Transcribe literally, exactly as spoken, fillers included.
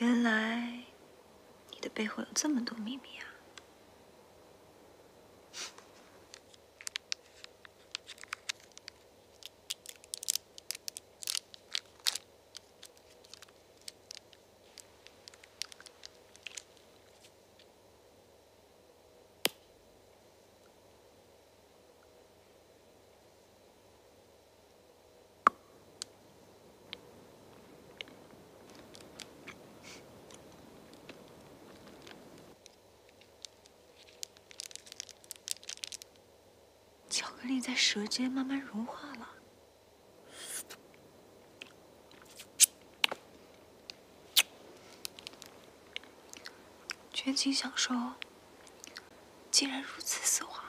原来你的背后有这么多秘密啊！巧克力在舌尖慢慢融化了，全情享受，竟然如此丝滑。